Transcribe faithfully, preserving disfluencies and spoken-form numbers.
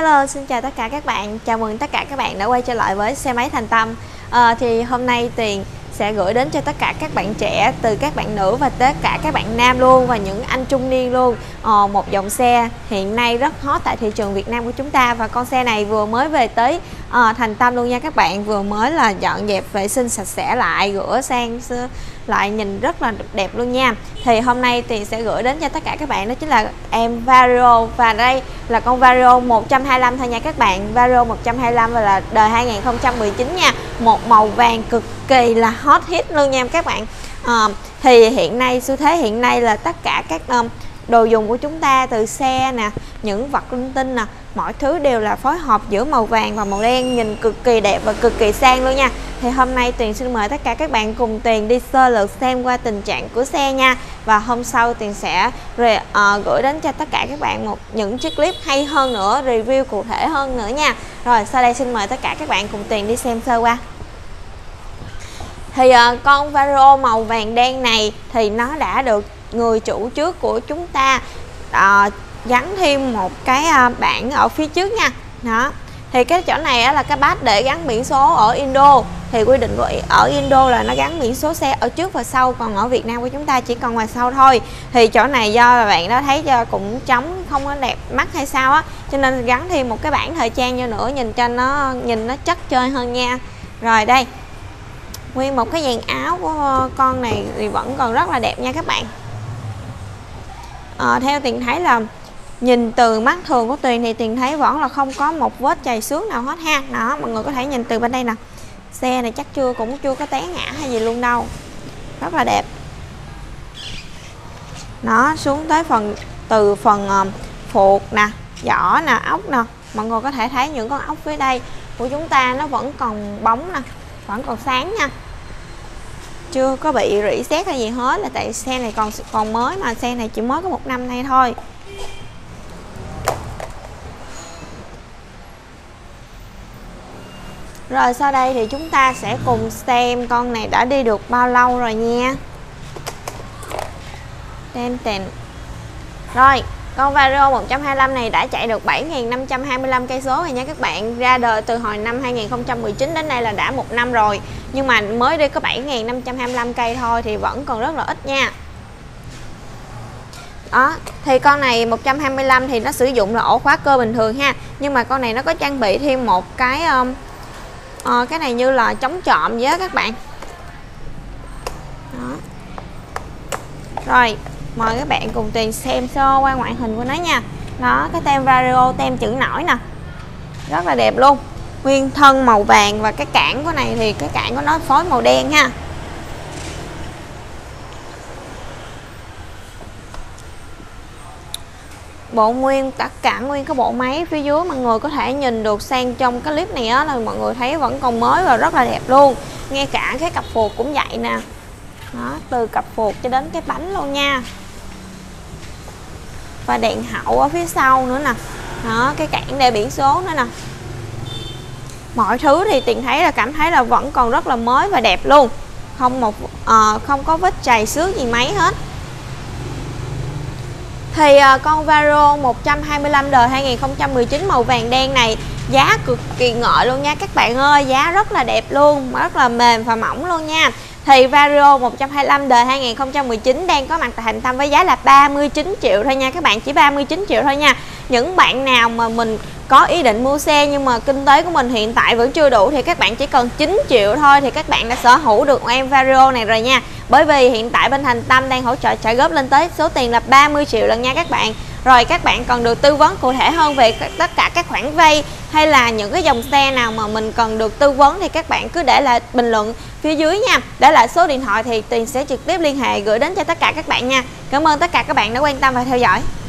Hello, xin chào tất cả các bạn. Chào mừng tất cả các bạn đã quay trở lại với xe máy Thành Tâm. à, Thì hôm nay Tuyền sẽ gửi đến cho tất cả các bạn trẻ, từ các bạn nữ và tất cả các bạn nam luôn, và những anh trung niên luôn, à, một dòng xe hiện nay rất hot tại thị trường Việt Nam của chúng ta. Và con xe này vừa mới về tới à, Thành Tâm luôn nha các bạn. Vừa mới là dọn dẹp vệ sinh sạch sẽ lại, rửa sang lại, nhìn rất là đẹp luôn nha. Thì hôm nay Tuyền sẽ gửi đến cho tất cả các bạn đó chính là em Vario. Và đây là con Vario một trăm hai mươi lăm thôi nha các bạn. Vario một trăm hai mươi lăm và là đời hai nghìn không trăm mười chín nha. Một màu vàng cực kỳ là hot hit luôn nha các bạn. à, Thì hiện nay, xu thế hiện nay là tất cả các um, đồ dùng của chúng ta, từ xe nè, những vật linh tinh nè, mọi thứ đều là phối hợp giữa màu vàng và màu đen, nhìn cực kỳ đẹp và cực kỳ sang luôn nha. Thì hôm nay Tuyền xin mời tất cả các bạn cùng Tuyền đi sơ lược xem qua tình trạng của xe nha. Và hôm sau Tuyền sẽ re, uh, gửi đến cho tất cả các bạn một những chiếc clip hay hơn nữa, review cụ thể hơn nữa nha. Rồi sau đây xin mời tất cả các bạn cùng Tuyền đi xem sơ qua. Thì uh, con Vario màu vàng đen này thì nó đã được người chủ trước của chúng ta uh, gắn thêm một cái uh, bảng ở phía trước nha. Đó. Thì cái chỗ này á, là cái bát để gắn biển số ở Indo. Thì quy định của ở Indo là nó gắn biển số xe ở trước và sau, còn ở Việt Nam của chúng ta chỉ còn ngoài sau thôi. Thì chỗ này do là bạn đó thấy cho cũng trống, không có đẹp mắt hay sao á, cho nên gắn thêm một cái bảng thời trang vô nữa, nhìn cho nó nhìn nó chất chơi hơn nha. Rồi đây, nguyên một cái dàn áo của con này thì vẫn còn rất là đẹp nha các bạn. à, Theo Tuyền thấy là nhìn từ mắt thường của Tuyền thì Tuyền thấy vẫn là không có một vết chày xước nào hết ha. Đó, mọi người có thể nhìn từ bên đây nè. Xe này chắc chưa cũng chưa có té ngã hay gì luôn đâu. Rất là đẹp. Nó xuống tới phần từ phần uh, phuộc nè, vỏ nè, ốc nè. Mọi người có thể thấy những con ốc phía đây của chúng ta nó vẫn còn bóng nè, vẫn còn sáng nha. Chưa có bị rỉ sét hay gì hết, là tại xe này còn còn mới mà, xe này chỉ mới có một năm nay thôi. Rồi sau đây thì chúng ta sẽ cùng xem con này đã đi được bao lâu rồi nha. Tên tên. Rồi, con Vario một trăm hai mươi lăm này đã chạy được bảy nghìn năm trăm hai mươi lăm cây số rồi nha các bạn. Ra đời từ hồi năm hai nghìn không trăm mười chín đến nay là đã một năm rồi. Nhưng mà mới đi có bảy nghìn năm trăm hai mươi lăm cây thôi thì vẫn còn rất là ít nha. Đó, thì con này một trăm hai mươi lăm thì nó sử dụng là ổ khóa cơ bình thường ha. Nhưng mà con này nó có trang bị thêm một cái um, uh, cái này như là chống trộm vậy đó các bạn. Đó. Rồi, mời các bạn cùng Tuyền xem sơ qua ngoại hình của nó nha. Đó, cái tem Vario, tem chữ nổi nè, rất là đẹp luôn. Nguyên thân màu vàng và cái cản của này thì cái cản của nó phối màu đen ha. Bộ nguyên tất cả nguyên cái bộ máy phía dưới mọi người có thể nhìn được sang trong cái clip này á, là mọi người thấy vẫn còn mới và rất là đẹp luôn. Ngay cả cái cặp phuộc cũng vậy nè. Đó, từ cặp phuộc cho đến cái bánh luôn nha. Và đèn hậu ở phía sau nữa nè. Đó, cái cản để biển số nữa nè. Mọi thứ thì Tuyền thấy là cảm thấy là vẫn còn rất là mới và đẹp luôn. Không một uh, không có vết chày xước gì mấy hết. Thì uh, con Vario một trăm hai mươi lăm đời hai nghìn không trăm mười chín màu vàng đen này giá cực kỳ ngợi luôn nha các bạn ơi. Giá rất là đẹp luôn, rất là mềm và mỏng luôn nha. Thì Vario một trăm hai mươi lăm đời hai nghìn không trăm mười chín đang có mặt tại Thành Tâm với giá là ba mươi chín triệu thôi nha các bạn. Chỉ ba mươi chín triệu thôi nha. Những bạn nào mà mình có ý định mua xe nhưng mà kinh tế của mình hiện tại vẫn chưa đủ thì các bạn chỉ cần chín triệu thôi thì các bạn đã sở hữu được em Vario này rồi nha. Bởi vì hiện tại bên Thành Tâm đang hỗ trợ trả góp lên tới số tiền là ba mươi triệu lần nha các bạn. Rồi các bạn còn được tư vấn cụ thể hơn về tất cả các khoản vay hay là những cái dòng xe nào mà mình cần được tư vấn thì các bạn cứ để lại bình luận phía dưới nha. Để lại số điện thoại thì Tuyền sẽ trực tiếp liên hệ gửi đến cho tất cả các bạn nha. Cảm ơn tất cả các bạn đã quan tâm và theo dõi.